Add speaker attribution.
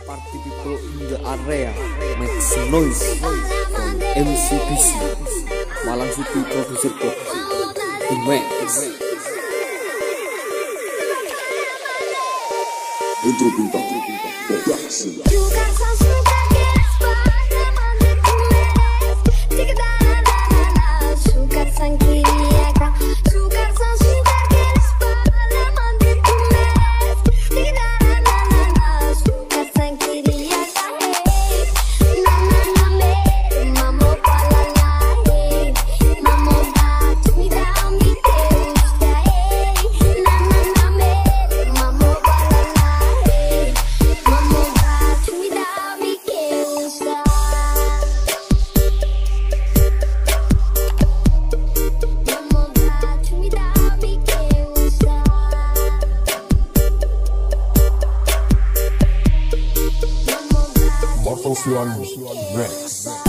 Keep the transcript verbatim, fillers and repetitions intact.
Speaker 1: Party people in the area make some noise from M C B C Malang City Producer Code in Max.
Speaker 2: Intro bintang produksi. Marvel One Rex.